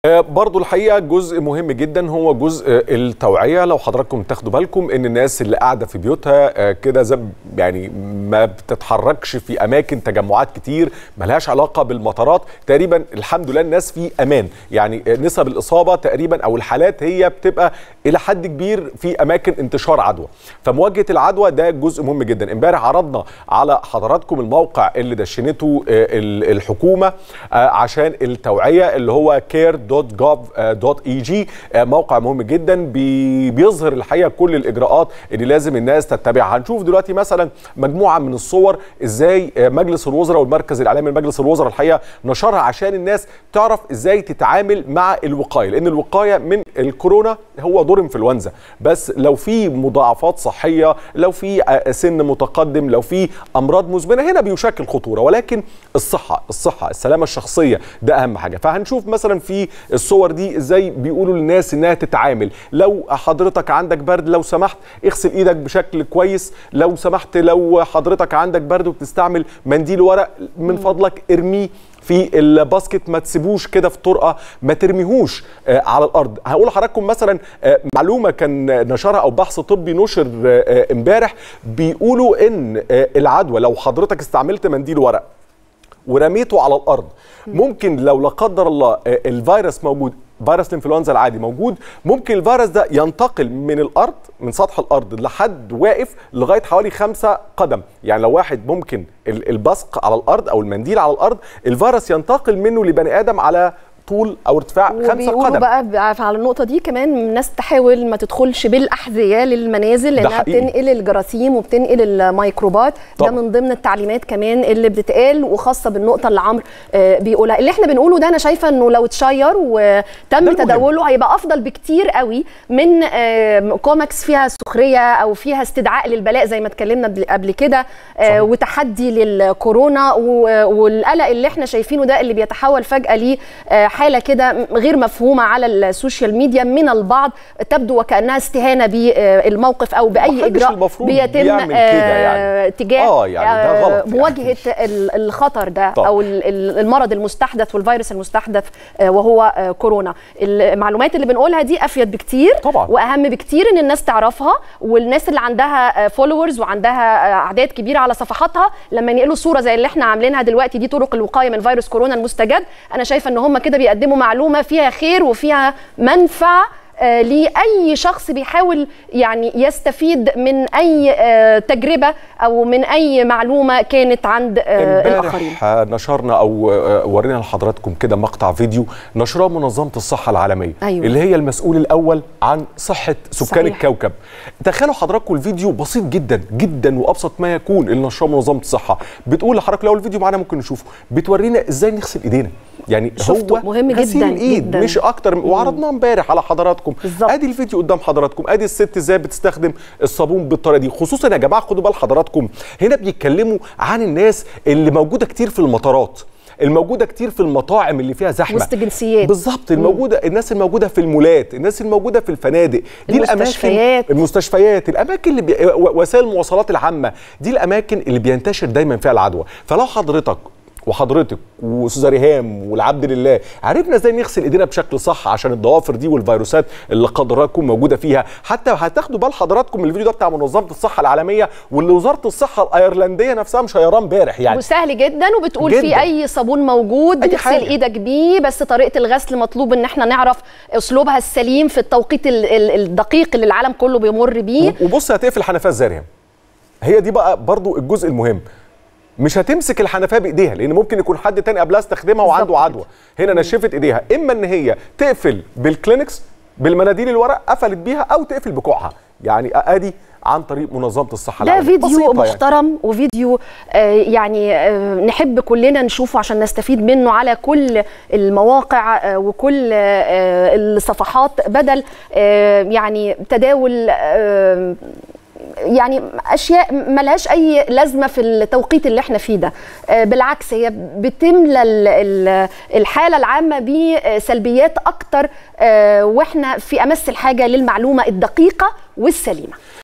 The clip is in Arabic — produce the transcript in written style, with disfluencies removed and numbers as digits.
برضو الحقيقة جزء مهم جدا هو جزء التوعية. لو حضراتكم تاخدوا بالكم ان الناس اللي قاعدة في بيوتها كده يعني ما بتتحركش في اماكن تجمعات كتير ملهاش علاقة بالمطارات، تقريبا الحمد لله الناس في امان. يعني نسب الاصابة تقريبا او الحالات هي بتبقى الى حد كبير في اماكن انتشار عدوى، فمواجهة العدوى ده جزء مهم جدا. امبارح عرضنا على حضراتكم الموقع اللي دشنته الحكومة عشان التوعية اللي هو care.gov.eg، موقع مهم جدا بيظهر الحقيقه كل الاجراءات اللي لازم الناس تتبعها. هنشوف دلوقتي مثلا مجموعه من الصور ازاي مجلس الوزراء والمركز الاعلامي لمجلس الوزراء الحقيقه نشرها عشان الناس تعرف ازاي تتعامل مع الوقايه، لان الوقايه من الكورونا هو دور انفلونزا، بس لو في مضاعفات صحيه، لو في سن متقدم، لو في امراض مزمنه هنا بيشكل خطوره، ولكن الصحه السلامه الشخصيه ده اهم حاجه. فهنشوف مثلا في الصور دي ازاي بيقولوا للناس انها تتعامل. لو حضرتك عندك برد لو سمحت اغسل ايدك بشكل كويس، لو سمحت لو حضرتك عندك برد وبتستعمل منديل ورق من فضلك ارميه في الباسكت، ما تسيبوش كده في طرقه، ما ترميهوش على الارض. هقول لحضراتكم مثلا معلومه كان نشرها او بحث طبي نشر امبارح، بيقولوا ان العدوى لو حضرتك استعملت منديل ورق ورميته على الارض ممكن لو لا قدر الله الفيروس موجود، فيروس الانفلونزا العادي موجود، ممكن الفيروس ده ينتقل من الارض، من سطح الارض لحد واقف لغايه حوالي 5 قدم. يعني لو واحد ممكن البصق على الارض او المنديل على الارض، الفيروس ينتقل منه لبني ادم على طول او ارتفاع 5 قدم. بقى على النقطه دي كمان الناس تحاول ما تدخلش بالاحذيه للمنازل لانها بتنقل الجراثيم وبتنقل الميكروبات. ده من ضمن التعليمات كمان اللي بتتقال، وخاصه بالنقطه اللي عمرو بيقولها. اللي احنا بنقوله ده انا شايفه انه لو اتشير وتم تداوله هيبقى افضل بكتير قوي من كوميكس فيها سخريه او فيها استدعاء للبلاء زي ما اتكلمنا قبل كده، وتحدي للكورونا والقلق اللي احنا شايفينه ده اللي بيتحول فجاه ليه حالة كده غير مفهومة على السوشيال ميديا من البعض، تبدو وكأنها استهانة بالموقف أو بأي إجراء بيتم يعني. تجاه يعني ده غلط مواجهة الخطر ده أو المرض المستحدث والفيروس المستحدث وهو كورونا. المعلومات اللي بنقولها دي أفيد بكتير طبعا، وأهم بكتير إن الناس تعرفها، والناس اللي عندها فولورز وعندها أعداد كبيرة على صفحاتها لما ينقلوا صورة زي اللي احنا عاملينها دلوقتي دي طرق الوقاية من فيروس كورونا المستجد، أنا شايفة إن هم كده بيقدموا معلومة فيها خير وفيها منفعة لأي شخص بيحاول يعني يستفيد من أي تجربة أو من أي معلومة كانت عند الآخرين. نشرنا أو ورينا لحضراتكم كده مقطع فيديو نشرها منظمة الصحة العالمية، أيوة، اللي هي المسؤول الأول عن صحة سكان الكوكب. تخيلوا حضراتكم الفيديو بسيط جدا جدا وأبسط ما يكون اللي نشرها منظمة الصحة. بتقول لحضراتكم لو الفيديو معانا ممكن نشوفه، بتورينا إزاي نغسل إيدينا. يعني هو مهم غسيل جدا الإيد جدا مش أكتر، وعرضناه امبارح على حضراتكم. ادي الفيديو قدام حضراتكم، ادي الست ازاي بتستخدم الصابون بالطريقه دي. خصوصا يا جماعه خدوا بال حضراتكم، هنا بيتكلموا عن الناس اللي موجوده كتير في المطارات، الموجوده كتير في المطاعم اللي فيها زحمه، وسط جنسيات بالظبط، الناس الموجوده في المولات، الناس الموجوده في الفنادق، دي المستشفيات، الاماكن اللي وسائل المواصلات العامه، دي الاماكن اللي بينتشر دايما فيها العدوى. فلو حضرتك واستاذه ريهام والعبد لله عرفنا ازاي نغسل ايدينا بشكل صح عشان الضوافر دي والفيروسات اللي قد تكون موجوده فيها، حتى هتاخدوا بال حضراتكم الفيديو ده بتاع منظمه الصحه العالميه واللي وزاره الصحه الايرلنديه نفسها مشيراه امبارح. يعني وسهل جدا، وبتقول في اي صابون موجود اغسل ايدك بيه، بس طريقه الغسل مطلوب ان احنا نعرف اسلوبها السليم في التوقيت الدقيق اللي العالم كله بيمر بيه. وبص هتقفل الحنفيه ازاي ريهام، هي دي بقى برضو الجزء المهم. مش هتمسك الحنفيه بايديها لان ممكن يكون حد تاني قبلها استخدمها وعنده عدوى. هنا نشفت ايديها، اما ان هي تقفل بالكلينكس بالمناديل الورق قفلت بيها، او تقفل بكوعها. يعني ادي عن طريق منظمه الصحه العالميه. ده فيديو محترم يعني. وفيديو يعني نحب كلنا نشوفه عشان نستفيد منه على كل المواقع وكل الصفحات، بدل يعني تداول يعني اشياء ملهاش اي لازمه في التوقيت اللي احنا فيه ده. بالعكس هي بتملى الحاله العامه بسلبيات اكتر، واحنا في امس الحاجه للمعلومه الدقيقه والسليمه.